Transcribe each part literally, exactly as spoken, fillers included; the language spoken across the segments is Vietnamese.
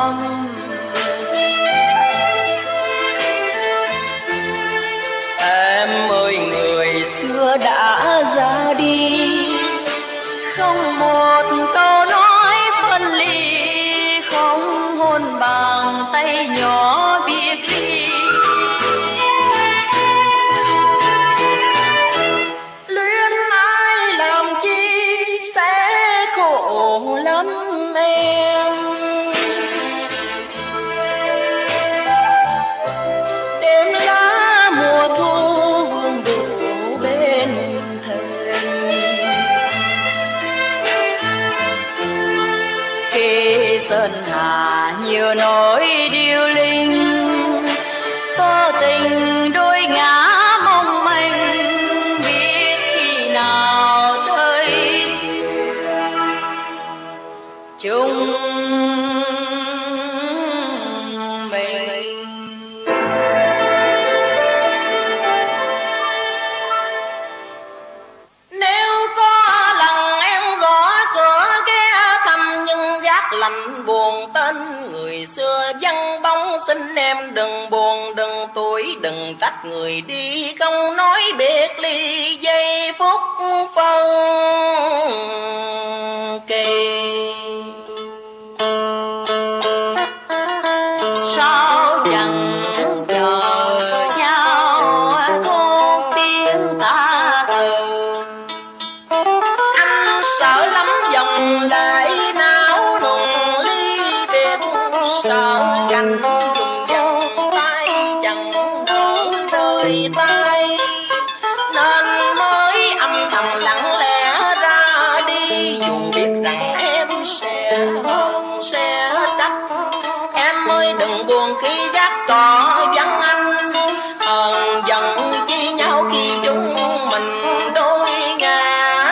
tâm. Em ơi người xưa đã ra đi, không một câu nói phân ly, không hôn bàn tay nhỏ biệt ly. Luyến ai làm chi sẽ khổ lắm em. Đêm lá mùa thu vương đủ bên thềm, khi sơn hà nhiều nỗi điêu linh, tơ tình đôi ngã mong manh, biết khi nào tới chuyện chung mình. Nếu có lần em gõ cửa ghé thăm nhưng gác lạnh buồn tên người xưa vắng bóng, xin em đừng buồn đừng tuổi đừng trách người đi không nói biệt ly giây phút phân kỳ. Sao chẳng chờ nhau thốt tiếng ta từ, anh sợ lắm dòng lệ não nùng ly biệt, sợ cành dùng dần tay chẳng nỡ rời tay, nên mới âm thầm lặng lẽ ra đi, dù biết rằng em sẽ hơn sẽ trách. Em ơi đừng buồn khi gác trọ vắng anh, hờn giận chi nhau khi chúng mình đôi ngả.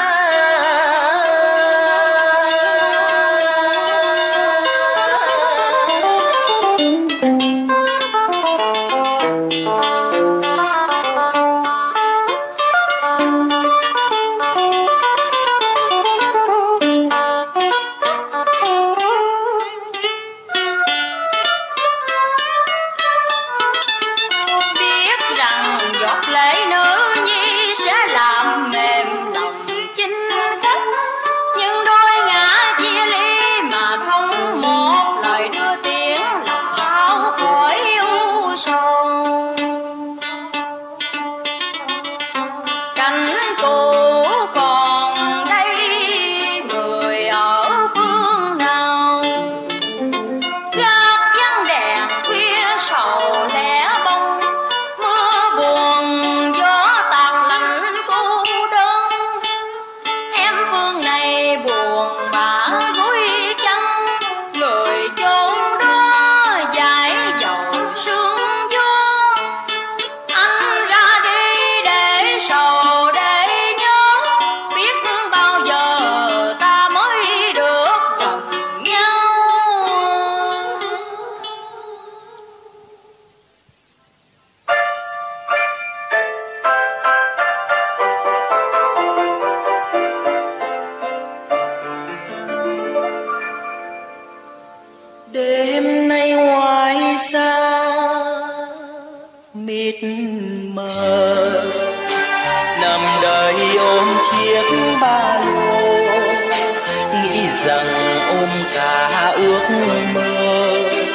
Biết rằng giọt lệ nữ nhi sẽ làm mềm lòng chinh khách, nhưng đôi ngã chia ly mà không một lời đưa tiếng, làm sao khỏi u sầu. Cánh cũ còn đây người ở phương nào, gác vắng đèn khuya sầu lẻ bông, mưa buồn gió tạt lạnh cô đơn. Em phương này buồn bã gối chân, người chốn đó dải dầu sương gió. Anh ra đi để sầu để nhớ, biết bao giờ ta mới được gần nhau. Đêm nay ngoài xa mịt mờ, nằm đời ôm chiếc ba lô, nghĩ rằng ôm cả ước mơ.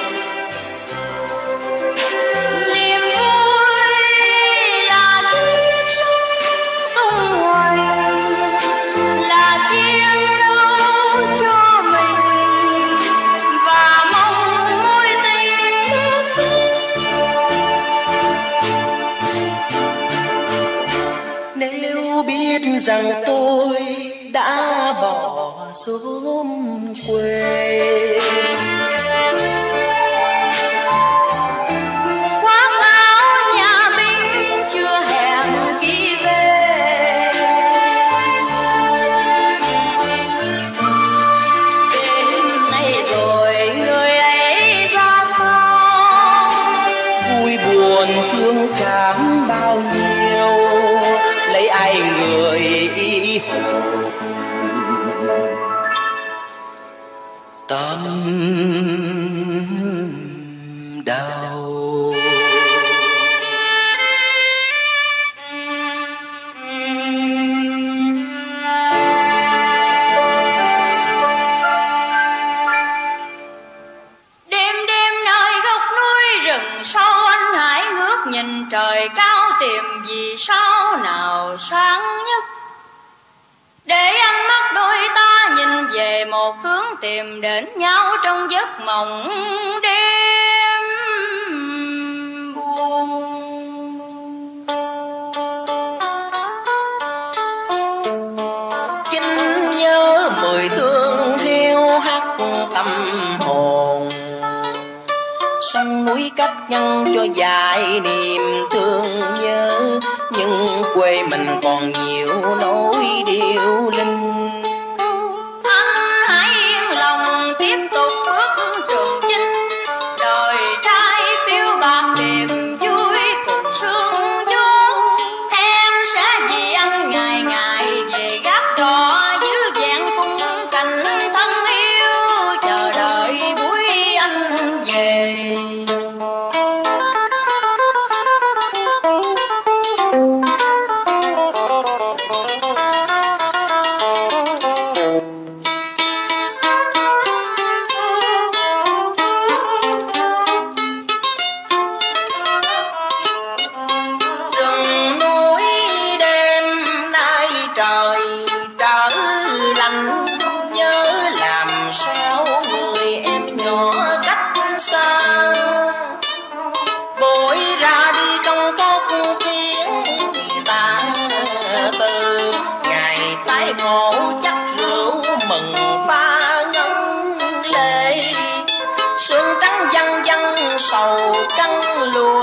Niềm vui là kiếp sống tung hoành, là chiến đấu cho mình và mong mối tình biết xin. Nếu biết rằng tôi đã bỏ xóm quê, khoác áo nhà binh chưa hẹn khi về, đêm nay rồi người ấy ra sao, vui buồn thương cảm bao nhiêu, lấy ai người y hồn tâm nào sáng nhất, để ánh mắt đôi ta nhìn về một hướng tìm đến nhau trong giấc mộng đêm buồn. Chính nhớ mười thương hiu hắt tâm hồn, sông núi cách ngăn cho dài niềm thương nhớ, nhưng quê mình còn nhiều nỗi điêu linh. Anh hãy yên lòng tiếp tục bước trường chinh, đời trai phiêu bạc niềm vui cùng sương gió. Em sẽ vì anh ngày ngày về gác đỏ, giữ vẹn khung cảnh thân yêu, chờ đợi buổi anh về. Rừng núi đêm nay trời trở lạnh, nhớ làm sao người em nhỏ cách xa. Bội ra đi trong cốt tiếng ta, từ ngày tái ngộ chắc rượu mừng pha ngân lệ. Sương trắng văng văng sầu căng lùa